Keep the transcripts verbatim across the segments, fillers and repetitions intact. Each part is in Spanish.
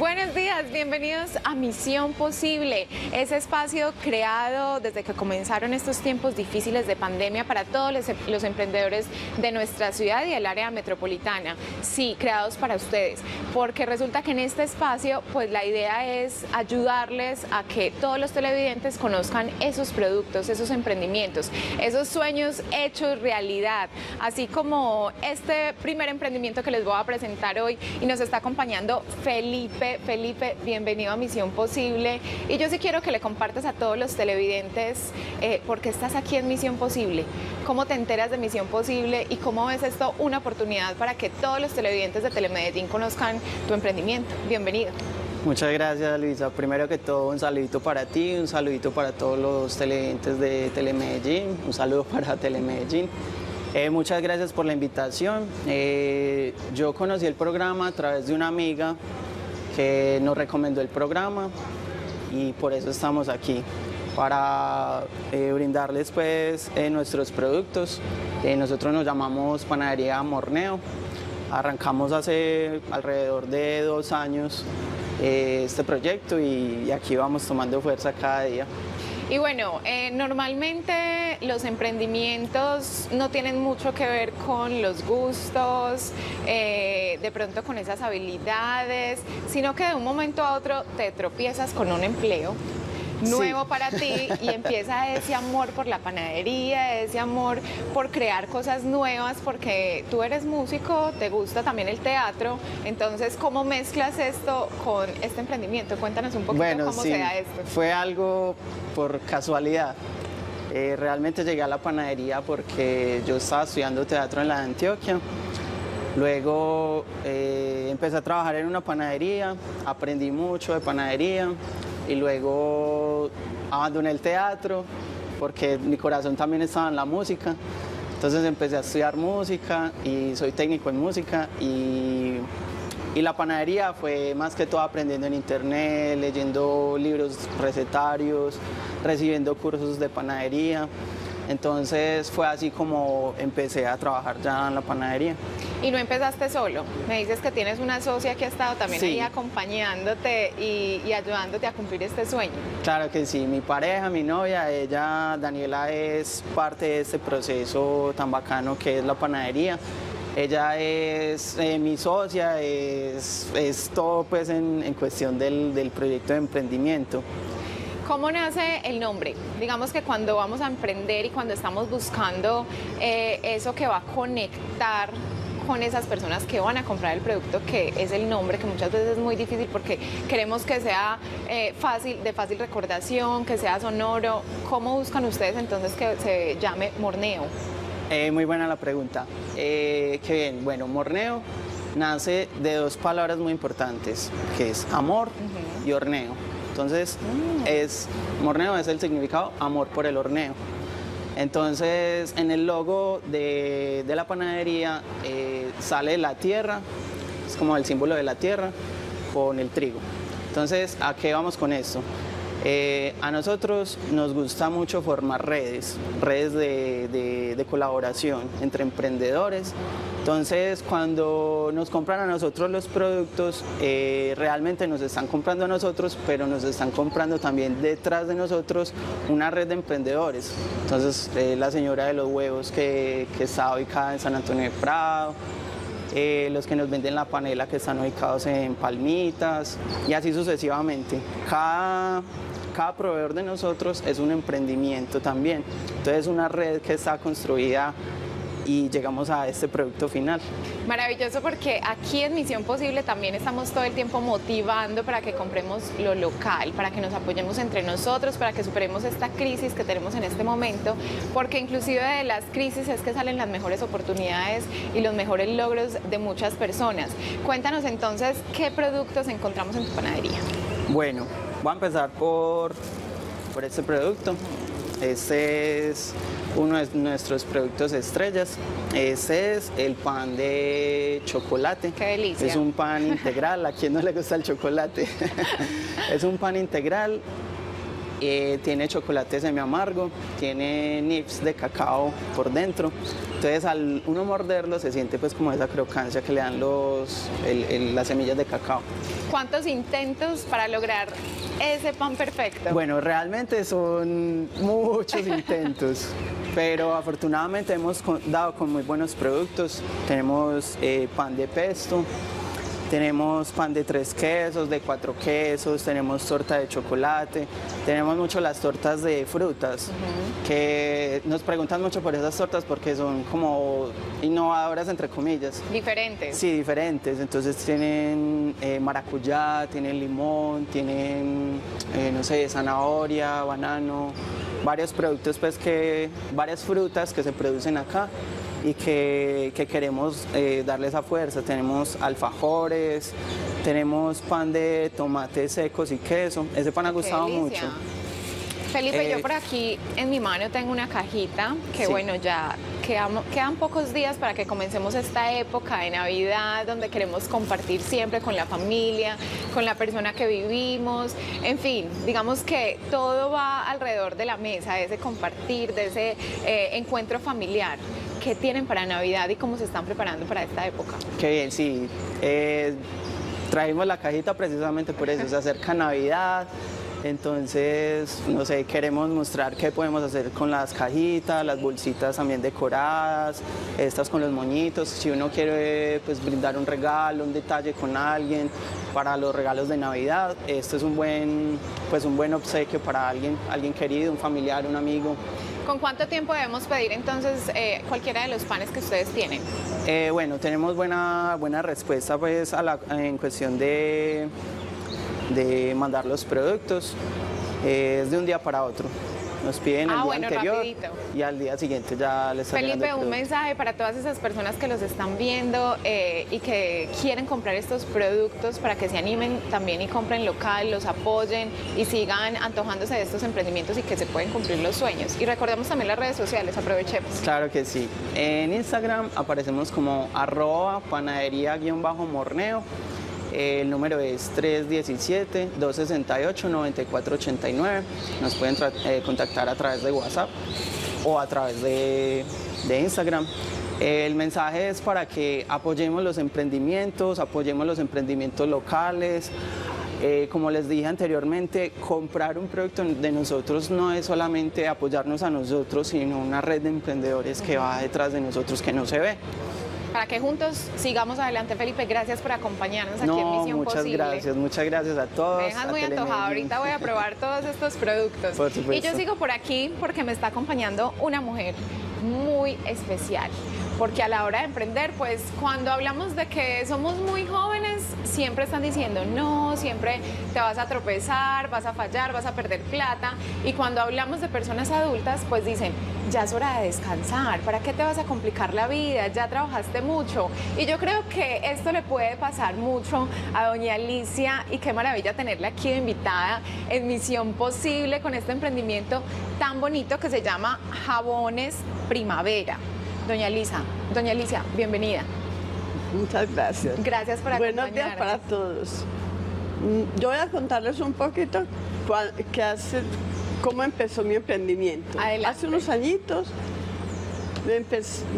Buenos días, bienvenidos a Misión Posible, ese espacio creado desde que comenzaron estos tiempos difíciles de pandemia para todos los, los emprendedores de nuestra ciudad y el área metropolitana. Sí, creados para ustedes, porque resulta que en este espacio pues la idea es ayudarles a que todos los televidentes conozcan esos productos, esos emprendimientos, esos sueños hechos realidad, así como este primer emprendimiento que les voy a presentar hoy y nos está acompañando Felipe. Felipe, bienvenido a Misión Posible, y yo sí quiero que le compartas a todos los televidentes eh, por qué estás aquí en Misión Posible, cómo te enteras de Misión Posible y cómo ves esto una oportunidad para que todos los televidentes de Telemedellín conozcan tu emprendimiento. Bienvenido. Muchas gracias, Luisa. Primero que todo, un saludito para ti, un saludito para todos los televidentes de Telemedellín, un saludo para Telemedellín. Eh, muchas gracias por la invitación. Eh, yo conocí el programa a través de una amiga que nos recomendó el programa y por eso estamos aquí, para eh, brindarles pues eh, nuestros productos. Eh, nosotros nos llamamos Panadería Morneo. Arrancamos hace alrededor de dos años eh, este proyecto y, y aquí vamos tomando fuerza cada día. Y bueno, eh, normalmente los emprendimientos no tienen mucho que ver con los gustos, eh, de pronto con esas habilidades, sino que de un momento a otro te tropiezas con un empleo nuevo sí. para ti y empieza ese amor por la panadería, ese amor por crear cosas nuevas, porque tú eres músico, te gusta también el teatro, entonces ¿cómo mezclas esto con este emprendimiento? Cuéntanos un poquito bueno, cómo sí, se da esto. Fue algo por casualidad. Eh, realmente llegué a la panadería porque yo estaba estudiando teatro en la de Antioquia. Luego eh, empecé a trabajar en una panadería, aprendí mucho de panadería y luego abandoné el teatro porque mi corazón también estaba en la música. Entonces empecé a estudiar música y soy técnico en música y, y la panadería fue más que todo aprendiendo en internet, leyendo libros recetarios, recibiendo cursos de panadería. Entonces fue así como empecé a trabajar ya en la panadería. Y no empezaste solo, me dices que tienes una socia que ha estado también sí. ahí acompañándote y, y ayudándote a cumplir este sueño. Claro que sí, mi pareja, mi novia, ella, Daniela, es parte de este proceso tan bacano que es la panadería. Ella es eh, mi socia, es, es todo pues en, en cuestión del, del proyecto de emprendimiento. ¿Cómo nace el nombre? Digamos que cuando vamos a emprender y cuando estamos buscando eh, eso que va a conectar con esas personas que van a comprar el producto, que es el nombre, que muchas veces es muy difícil porque queremos que sea eh, fácil, de fácil recordación, que sea sonoro. ¿Cómo buscan ustedes entonces que se llame Morneo? Eh, muy buena la pregunta. Eh, qué bien, bueno, Morneo nace de dos palabras muy importantes, que es amor uh-huh. y horneo. Entonces, mm. es, Morneo es el significado amor por el horneo. Entonces, en el logo de, de la panadería eh, sale la tierra, es como el símbolo de la tierra, con el trigo. Entonces, ¿a qué vamos con esto? Eh, a nosotros nos gusta mucho formar redes, redes de, de, de colaboración entre emprendedores. Entonces, cuando nos compran a nosotros los productos, eh, realmente nos están comprando a nosotros, pero nos están comprando también detrás de nosotros una red de emprendedores. Entonces, eh, la señora de los huevos que, que está ubicada en San Antonio de Prado, eh, los que nos venden la panela que están ubicados en Palmitas, y así sucesivamente. Cada, cada proveedor de nosotros es un emprendimiento también. Entonces, es una red que está construida y llegamos a este producto final. Maravilloso, porque aquí en Misión Posible también estamos todo el tiempo motivando para que compremos lo local, para que nos apoyemos entre nosotros, para que superemos esta crisis que tenemos en este momento, porque inclusive de las crisis es que salen las mejores oportunidades y los mejores logros de muchas personas. Cuéntanos entonces qué productos encontramos en tu panadería. Bueno, voy a empezar por, por este producto. Este es uno de nuestros productos estrellas. Este es el pan de chocolate. ¡Qué delicia! Es un pan integral. ¿A quién no le gusta el chocolate? Es un pan integral eh, tiene chocolate semi amargo, tiene nips de cacao por dentro. Entonces al uno morderlo se siente pues como esa crocancia que le dan los, el, el, las semillas de cacao. ¿Cuántos intentos para lograr ese pan perfecto? Bueno, realmente son muchos intentos, pero afortunadamente hemos dado con muy buenos productos. Tenemos eh, pan de pesto, tenemos pan de tres quesos, de cuatro quesos, tenemos torta de chocolate, tenemos mucho las tortas de frutas, uh-huh. que nos preguntan mucho por esas tortas porque son como innovadoras entre comillas. Diferentes. Sí, diferentes. Entonces tienen eh, maracuyá, tienen limón, tienen, eh, no sé, zanahoria, banano, varios productos, pues que, varias frutas que se producen acá y que, que queremos eh, darle esa fuerza. Tenemos alfajores, tenemos pan de tomates secos y queso. Ese pan ha gustado mucho. Felipe, eh, yo por aquí en mi mano tengo una cajita que sí. bueno, ya quedan, quedan pocos días para que comencemos esta época de Navidad donde queremos compartir siempre con la familia, con la persona que vivimos, en fin, digamos que todo va alrededor de la mesa, de ese compartir, de ese eh, encuentro familiar. ¿Qué tienen para Navidad y cómo se están preparando para esta época? Qué bien, sí. Eh, trajimos la cajita precisamente por eso, se acerca Navidad. Entonces, no sé, queremos mostrar qué podemos hacer con las cajitas, las bolsitas también decoradas, estas con los moñitos. Si uno quiere pues, brindar un regalo, un detalle con alguien para los regalos de Navidad, este es un buen, pues, un buen obsequio para alguien, alguien querido, un familiar, un amigo. ¿Con cuánto tiempo debemos pedir entonces eh, cualquiera de los panes que ustedes tienen? Eh, bueno, tenemos buena, buena respuesta pues, a la, en cuestión de... de mandar los productos, eh, es de un día para otro. Nos piden el ah, día bueno, anterior rapidito. Y al día siguiente ya les está llegando el Felipe, un mensaje para todas esas personas que los están viendo eh, y que quieren comprar estos productos para que se animen también y compren local, los apoyen y sigan antojándose de estos emprendimientos y que se pueden cumplir los sueños. Y recordemos también las redes sociales, aprovechemos. Claro que sí. En Instagram aparecemos como arroba panadería-morneo. El número es tres uno siete, dos seis ocho, nueve cuatro ocho nueve. Nos pueden eh, contactar a través de WhatsApp o a través de, de Instagram. El mensaje es para que apoyemos los emprendimientos, apoyemos los emprendimientos locales. Eh, como les dije anteriormente, comprar un producto de nosotros no es solamente apoyarnos a nosotros, sino una red de emprendedores que va detrás de nosotros que no se ve. Para que juntos sigamos adelante, Felipe, gracias por acompañarnos aquí no, en Misión muchas Posible. Muchas gracias, muchas gracias a todos. Me dejas muy antojada, ahorita voy a probar todos estos productos. Por supuesto. Y yo sigo por aquí porque me está acompañando una mujer muy especial. Porque a la hora de emprender, pues cuando hablamos de que somos muy jóvenes, siempre están diciendo no, siempre te vas a tropezar, vas a fallar, vas a perder plata. Y cuando hablamos de personas adultas, pues dicen, ya es hora de descansar, ¿para qué te vas a complicar la vida? Ya trabajaste mucho. Y yo creo que esto le puede pasar mucho a doña Alicia y qué maravilla tenerla aquí de invitada en Misión Posible con este emprendimiento tan bonito que se llama Jabones Primavera. Doña Alicia, doña Alicia, bienvenida. Muchas gracias. Gracias por acompañarnos. Buenos días para todos. Yo voy a contarles un poquito que hace, cómo empezó mi emprendimiento. Adelante. Hace unos añitos empe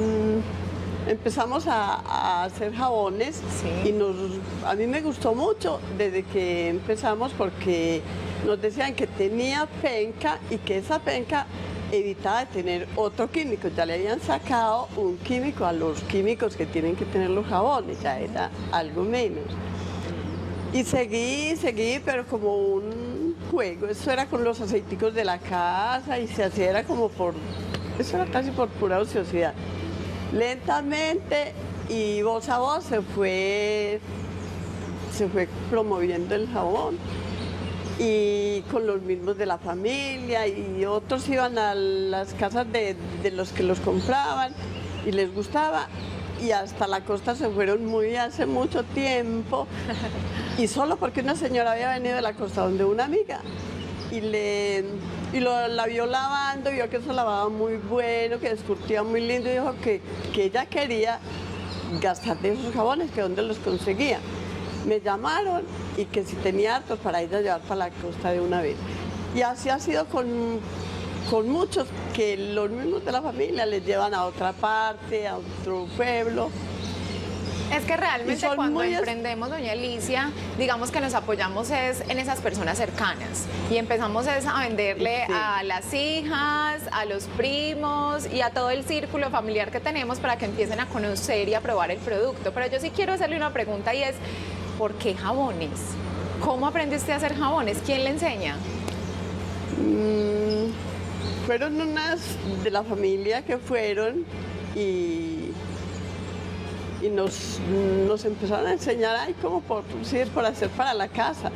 empezamos a, a hacer jabones, sí. y nos, a mí me gustó mucho desde que empezamos porque nos decían que tenía penca y que esa penca evitaba de tener otro químico. Ya le habían sacado un químico a los químicos que tienen que tener los jabones, ya era algo menos. Y seguí, seguí, pero como un juego. Eso era con los aceiticos de la casa y se hacía, era como por, eso era casi por pura ociosidad. Lentamente y voz a voz se fue, se fue promoviendo el jabón. Y con los mismos de la familia, y otros iban a las casas de, de los que los compraban y les gustaba, y hasta la costa se fueron muy hace mucho tiempo, y solo porque una señora había venido de la costa donde una amiga y, le, y lo, la vio lavando, vio que eso lavaba muy bueno, que descurtía muy lindo, y dijo que, que ella quería gastar de esos jabones, que dónde los conseguía. Me llamaron y que si tenía hartos para ir a llevar para la costa de una vez. Y así ha sido con, con muchos, que los mismos de la familia les llevan a otra parte, a otro pueblo. Es que realmente cuando muy... emprendemos, doña Alicia, digamos que nos apoyamos es en esas personas cercanas y empezamos es a venderle sí. a las hijas, a los primos y a todo el círculo familiar que tenemos para que empiecen a conocer y a probar el producto. Pero yo sí quiero hacerle una pregunta y es, ¿por qué jabones? ¿Cómo aprendió usted a hacer jabones? ¿Quién le enseña? Mm, fueron unas de la familia que fueron y... y nos, nos empezaron a enseñar ahí cómo por, sí, por hacer para la casa.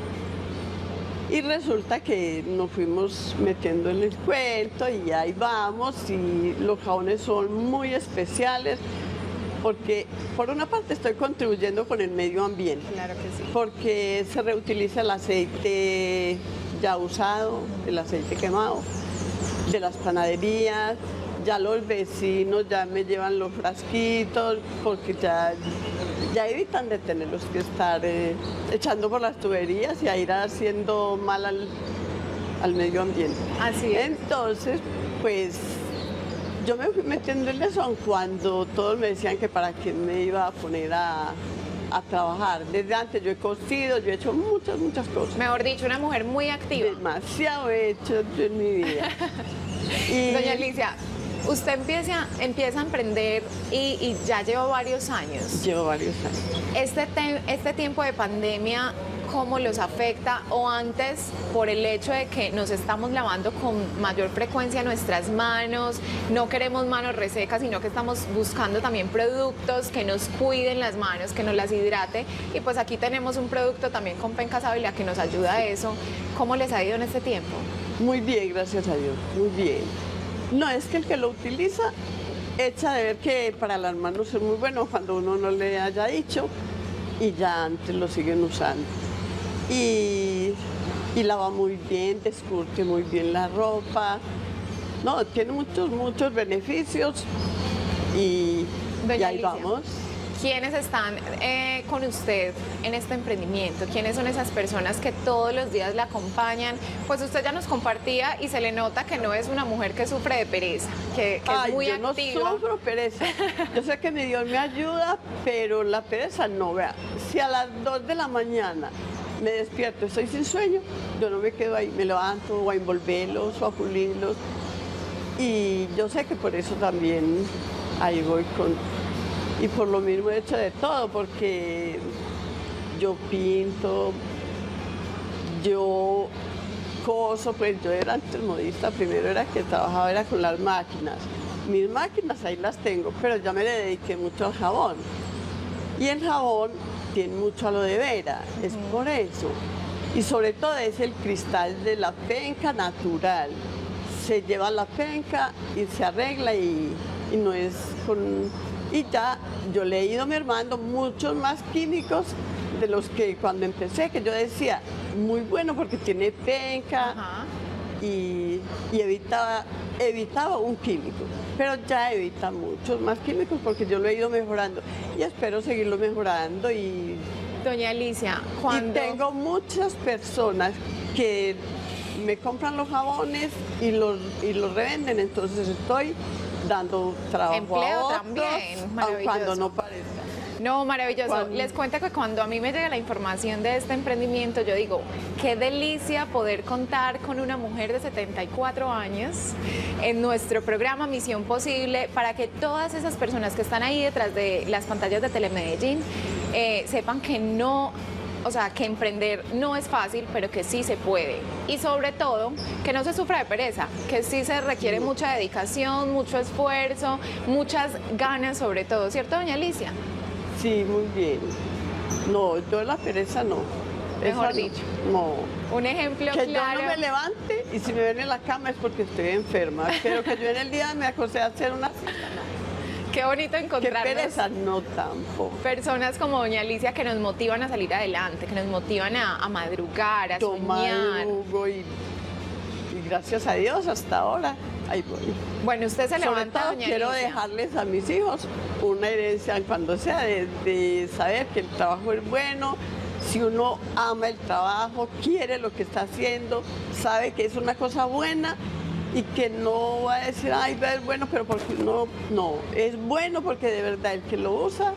Y resulta que nos fuimos metiendo en el cuento y ahí vamos, y los jabones son muy especiales porque por una parte estoy contribuyendo con el medio ambiente. Claro que sí. Porque se reutiliza el aceite ya usado, el aceite quemado, de las panaderías. Ya los vecinos ya me llevan los frasquitos porque ya, ya evitan de tenerlos que estar eh, echando por las tuberías y a ir haciendo mal al, al medio ambiente. Así es. Entonces, pues yo me fui metiendo en eso cuando todos me decían que para qué me iba a poner a, a trabajar. Desde antes yo he cosido, yo he hecho muchas, muchas cosas. Mejor dicho, una mujer muy activa. Demasiado he hecho yo en mi vida. Y... Doña Alicia, usted empieza, empieza a emprender y, y ya lleva varios años. Llevo varios años. Este, te, este tiempo de pandemia, ¿cómo los afecta? O antes, por el hecho de que nos estamos lavando con mayor frecuencia nuestras manos, no queremos manos resecas, sino que estamos buscando también productos que nos cuiden las manos, que nos las hidrate. Y pues aquí tenemos un producto también con penca sábila que nos ayuda a eso. ¿Cómo les ha ido en este tiempo? Muy bien, gracias a Dios, muy bien. No, es que el que lo utiliza echa de ver que para las manos es muy bueno cuando uno no le haya dicho y ya antes lo siguen usando. Y, y lava muy bien, descurte muy bien la ropa. No, tiene muchos, muchos beneficios y, y ahí vamos. ¿Quiénes están eh, con usted en este emprendimiento? ¿Quiénes son esas personas que todos los días la acompañan? Pues usted ya nos compartía y se le nota que no es una mujer que sufre de pereza, que, que Ay, es muy yo activa. no sufro pereza. Yo sé que mi Dios me ayuda, pero la pereza no. Vea, si a las dos de la mañana me despierto, estoy sin sueño, yo no me quedo ahí, me levanto o a envolverlos o a pulirlos. Y yo sé que por eso también ahí voy con... Y por lo mismo he hecho de todo, porque yo pinto, yo coso, pues yo era antes modista, primero era que trabajaba era con las máquinas. Mis máquinas ahí las tengo, pero ya me le dediqué mucho al jabón. Y el jabón tiene mucho aloe de vera, es por eso. Y sobre todo es el cristal de la penca natural. Se lleva la penca y se arregla y, y no es con... Y ya yo le he ido mermando muchos más químicos de los que cuando empecé, que yo decía, muy bueno porque tiene penca y, y evitaba, evitaba un químico. Pero ya evita muchos más químicos porque yo lo he ido mejorando y espero seguirlo mejorando. Y, Doña Alicia, cuando... y tengo muchas personas que me compran los jabones y los, y los revenden, entonces estoy dando trabajo Empleo a otros, también, aun cuando no parezca. No, maravilloso. Cuando... Les cuento que cuando a mí me llega la información de este emprendimiento, yo digo, qué delicia poder contar con una mujer de setenta y cuatro años en nuestro programa Misión Posible para que todas esas personas que están ahí detrás de las pantallas de Telemedellín eh, sepan que no... O sea, que emprender no es fácil, pero que sí se puede. Y sobre todo, que no se sufra de pereza, que sí se requiere sí. mucha dedicación, mucho esfuerzo, muchas ganas sobre todo. ¿Cierto, doña Alicia? Sí, muy bien. No, yo la pereza no. Mejor Esa dicho. No. Un ejemplo que claro. Que yo no me levante y si me ven en la cama es porque estoy enferma. Pero que yo en el día me acosté a hacer una cita, no. Qué bonito encontrarnos. Qué pereza, no tampoco. Personas como doña Alicia que nos motivan a salir adelante, que nos motivan a, a madrugar, a Tomar soñar. Jugo y, y gracias a Dios hasta ahora ahí voy. Bueno, usted se Sobre levanta, todo doña quiero Alicia. dejarles a mis hijos una herencia cuando sea de, de saber que el trabajo es bueno, si uno ama el trabajo, quiere lo que está haciendo, sabe que es una cosa buena y que no va a decir, ay, es bueno, pero porque no, no, es bueno porque de verdad el que lo usa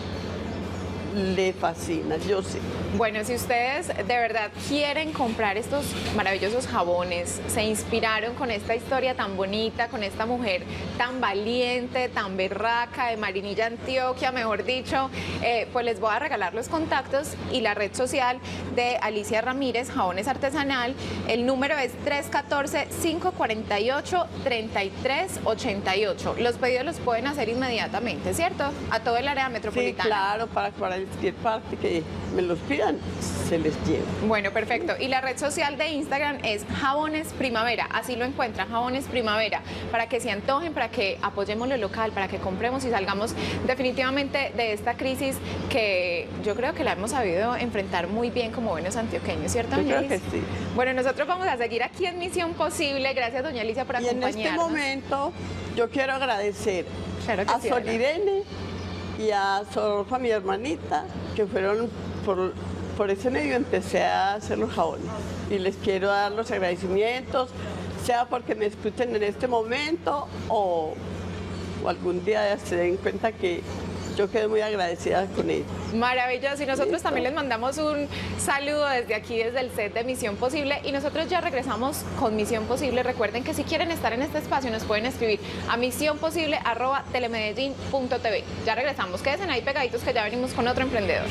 le fascina, yo sé. Bueno, si ustedes de verdad quieren comprar estos maravillosos jabones, se inspiraron con esta historia tan bonita, con esta mujer tan valiente, tan berraca, de Marinilla, Antioquia, mejor dicho, eh, pues les voy a regalar los contactos y la red social de Alicia Ramírez, Jabones Artesanal. El número es tres uno cuatro, cinco cuatro ocho, tres tres ocho ocho. Los pedidos los pueden hacer inmediatamente, ¿cierto? A todo el área metropolitana. Sí, claro, para, para cualquier parte que me los pidan, se les lleva. Bueno, perfecto. Y la red social de Instagram es Jabones Primavera, así lo encuentran, Jabones Primavera, para que se antojen, para que apoyemos lo local, para que compremos y salgamos definitivamente de esta crisis que yo creo que la hemos sabido enfrentar muy bien como buenos antioqueños, ¿cierto, Yo doña creo que Alicia? sí. Bueno, nosotros vamos a seguir aquí en Misión Posible. Gracias, doña Alicia, por Y en acompañarnos. este momento yo quiero agradecer Claro que a sí, Sol Ana. Irene y a Sorfa, mi hermanita, que fueron por, por ese medio empecé a hacer los jabones. Y les quiero dar los agradecimientos, sea porque me escuchen en este momento o, o algún día se den cuenta que yo quedé muy agradecida con ellos. Maravilloso, y nosotros Listo. también les mandamos un saludo desde aquí, desde el set de Misión Posible, y nosotros ya regresamos con Misión Posible. Recuerden que si quieren estar en este espacio nos pueden escribir a misiónposible arroba telemedellín punto tv. Ya regresamos, quédense ahí pegaditos que ya venimos con otro emprendedor.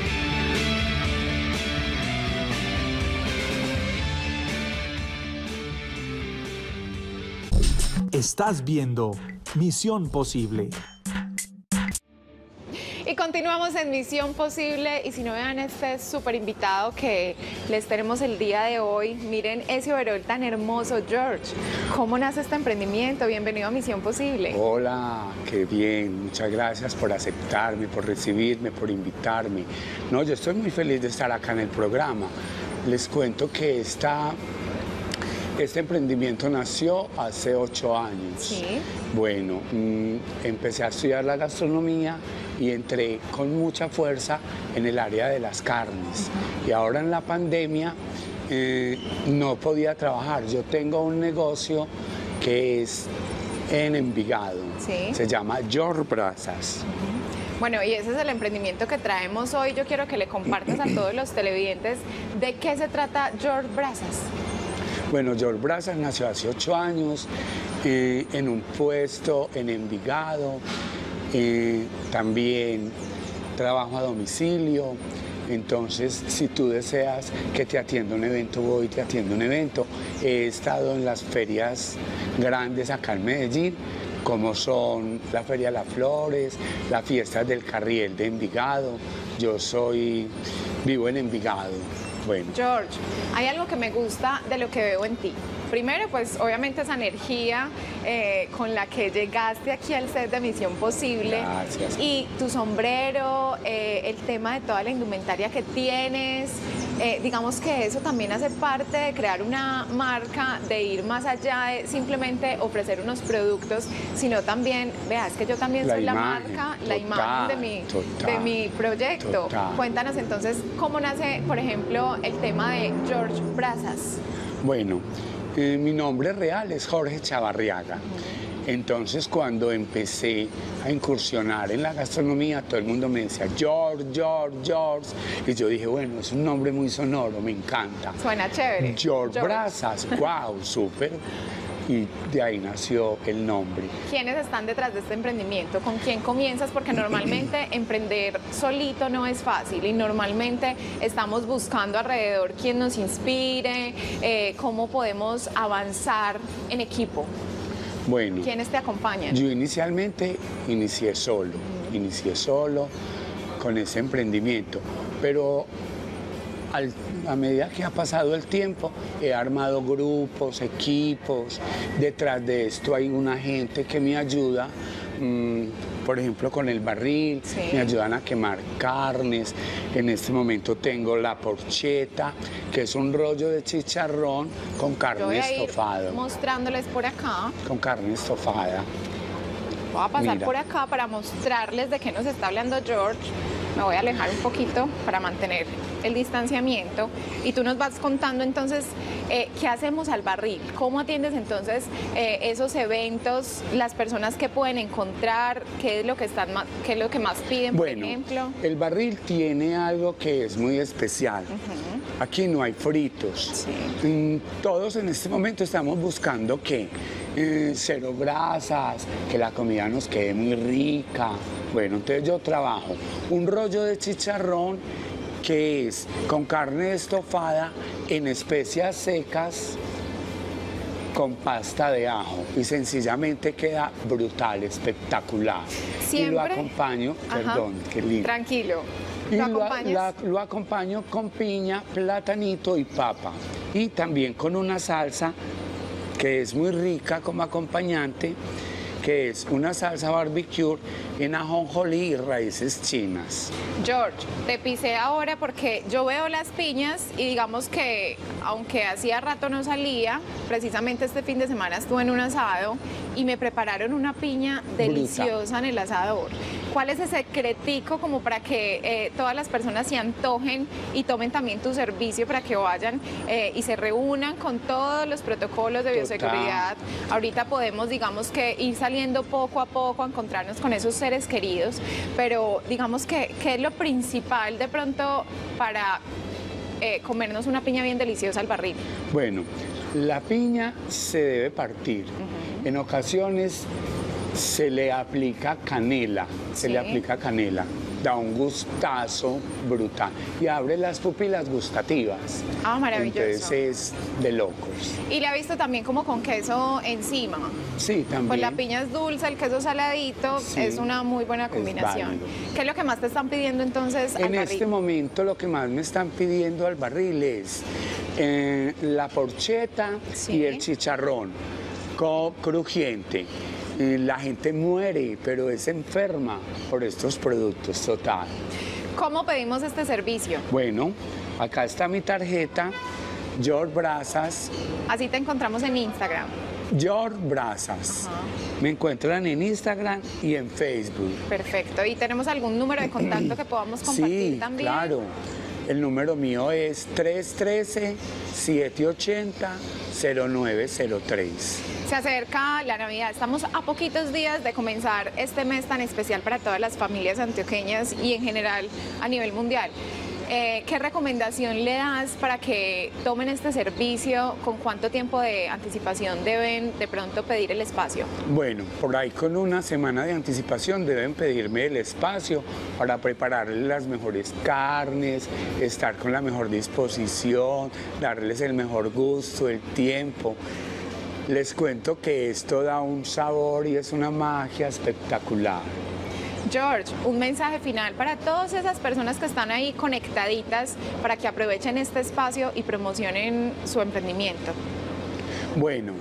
Estás viendo Misión Posible. Y continuamos en Misión Posible, y si no vean este súper invitado que les tenemos el día de hoy, miren ese overol tan hermoso. George, ¿cómo nace este emprendimiento? Bienvenido a Misión Posible. Hola, qué bien, muchas gracias por aceptarme, por recibirme, por invitarme. No, yo estoy muy feliz de estar acá en el programa. Les cuento que esta... Este emprendimiento nació hace ocho años. Sí. Bueno, mmm, empecé a estudiar la gastronomía y entré con mucha fuerza en el área de las carnes. Uh-huh. Y ahora en la pandemia eh, no podía trabajar. Yo tengo un negocio que es en Envigado. Sí. Se llama Your Brasas. Uh-huh. Bueno, y ese es el emprendimiento que traemos hoy. Yo quiero que le compartas a todos los televidentes de qué se trata Your Brasas. Bueno, Your Brasas nació hace ocho años eh, en un puesto en Envigado. Eh, también trabajo a domicilio. Entonces, si tú deseas que te atienda un evento, voy y te atiendo un evento. He estado en las ferias grandes acá en Medellín, como son la Feria de las Flores, las fiestas del Carriel de Envigado. Yo soy, vivo en Envigado. Bueno. George, hay algo que me gusta de lo que veo en ti. Primero, pues obviamente esa energía eh, con la que llegaste aquí al set de Misión Posible. Gracias. Y tu sombrero, eh, el tema de toda la indumentaria que tienes, eh, digamos que eso también hace parte de crear una marca, de ir más allá de simplemente ofrecer unos productos, sino también, veas que yo también La soy imagen, la marca, la total, imagen de mi, total, de mi proyecto. total. Cuéntanos entonces cómo nace, por ejemplo, el tema de George Brasas. Bueno, eh, mi nombre real es Jorge Chavarriaga. Entonces, cuando empecé a incursionar en la gastronomía, todo el mundo me decía George, George, George. Y yo dije, bueno, es un nombre muy sonoro, me encanta. Suena chévere. George, George. Brasas, wow, súper. Y de ahí nació el nombre. ¿Quiénes están detrás de este emprendimiento? ¿Con quién comienzas? Porque normalmente emprender solito no es fácil y normalmente estamos buscando alrededor quién nos inspire, eh, cómo podemos avanzar en equipo. Bueno, ¿Quiénes te acompañan? Yo inicialmente inicié solo, uh-huh. inicié solo con ese emprendimiento, pero al, a medida que ha pasado el tiempo he armado grupos, equipos. Detrás de esto hay una gente que me ayuda, mmm, por ejemplo con el barril, sí. me ayudan a quemar carnes. En este momento tengo la porcheta, que es un rollo de chicharrón con carne Yo voy a ir estofada. mostrándoles por acá. Con carne estofada. Voy a pasar Mira. por acá para mostrarles de qué nos está hablando George. Me voy a alejar un poquito para mantener el distanciamiento y tú nos vas contando entonces eh, qué hacemos al barril, cómo atiendes entonces eh, esos eventos, las personas que pueden encontrar, qué es lo que están más, qué es lo que más piden, Bueno, por ejemplo. el barril tiene algo que es muy especial. Uh-huh. Aquí no hay fritos. Sí. Mm, todos en este momento estamos buscando que eh, cero grasas, que la comida nos quede muy rica. Bueno, entonces yo trabajo un rollo de chicharrón que es con carne estofada en especias secas con pasta de ajo y sencillamente queda brutal, espectacular. Siempre. Y lo acompaño, Ajá. perdón, qué lindo. Tranquilo. Y ¿Lo lo, acompañas? la- lo acompaño con piña, platanito y papa. Y también con una salsa que es muy rica como acompañante, que es una salsa barbecue en ajonjolí y raíces chinas. George, te pisé ahora porque yo veo las piñas y digamos que aunque hacía rato no salía, precisamente este fin de semana estuve en un asado y me prepararon una piña deliciosa en el asador. ¿Cuál es ese secretico como para que eh, todas las personas se antojen y tomen también tu servicio para que vayan eh, y se reúnan con todos los protocolos de bioseguridad? Ahorita podemos, digamos que ir saliendo poco a poco a encontrarnos con esos seres queridos, pero digamos que, ¿qué es lo principal de pronto para eh, comernos una piña bien deliciosa al barril? Bueno, la piña se debe partir. Uh-huh. En ocasiones se le aplica canela, se Sí. le aplica canela, da un gustazo brutal y abre las pupilas gustativas. Ah, maravilloso. Entonces es de locos. Y la he visto también como con queso encima. Sí, también. Pues la piña es dulce, el queso saladito, Sí, es una muy buena es combinación. válido. ¿Qué es lo que más te están pidiendo entonces al En barril? este momento lo que más me están pidiendo al barril es eh, la porcheta Sí. y el chicharrón co- crujiente. Eh, La gente muere, pero es enferma por estos productos, total. ¿Cómo pedimos este servicio? Bueno, acá está mi tarjeta, George Brazas, Así te encontramos en Instagram. George Brazas. Ajá. Me encuentran en Instagram y en Facebook. Perfecto. ¿Y tenemos algún número de contacto que podamos compartir Sí, también? claro. El número mío es tres uno tres, siete ocho cero, cero nueve cero tres. Se acerca la Navidad, estamos a poquitos días de comenzar este mes tan especial para todas las familias antioqueñas y en general a nivel mundial. Eh, ¿Qué recomendación le das para que tomen este servicio? ¿Con cuánto tiempo de anticipación deben de pronto pedir el espacio? Bueno, por ahí con una semana de anticipación deben pedirme el espacio para prepararles las mejores carnes, estar con la mejor disposición, darles el mejor gusto, el tiempo. Les cuento que esto da un sabor y es una magia espectacular. George, un mensaje final para todas esas personas que están ahí conectaditas para que aprovechen este espacio y promocionen su emprendimiento. Bueno,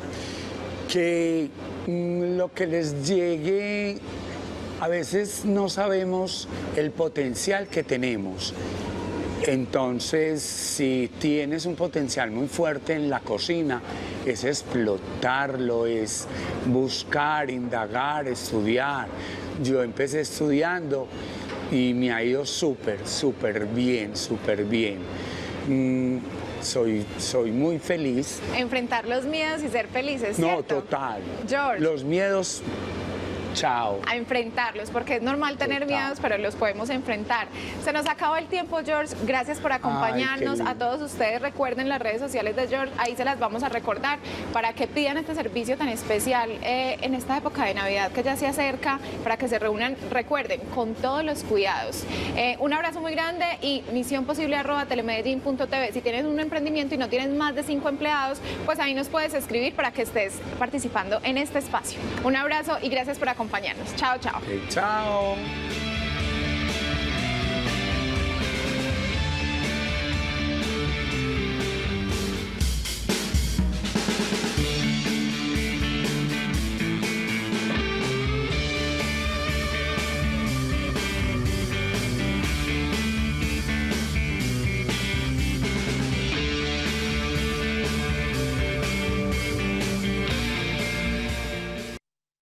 que mm, lo que les llegue, a veces no sabemos el potencial que tenemos. Entonces, si tienes un potencial muy fuerte en la cocina, es explotarlo, es buscar, indagar, estudiar. Yo empecé estudiando y me ha ido súper, súper bien, súper bien. Mm, soy, soy muy feliz. Enfrentar los miedos y ser felices, No, ¿cierto? total. George. Los miedos, chao. A enfrentarlos, porque es normal tener Total. miedos, pero los podemos enfrentar. Se nos acaba el tiempo, George. Gracias por acompañarnos. Ay, qué A todos ustedes recuerden las redes sociales de George, ahí se las vamos a recordar para que pidan este servicio tan especial eh, en esta época de Navidad que ya se acerca, para que se reúnan, recuerden, con todos los cuidados. Eh, un abrazo muy grande y misión posible arroba telemedellín punto t v. Si tienes un emprendimiento y no tienes más de cinco empleados, pues ahí nos puedes escribir para que estés participando en este espacio. Un abrazo y gracias por acompañarnos. Chao, chao. Ok, chao.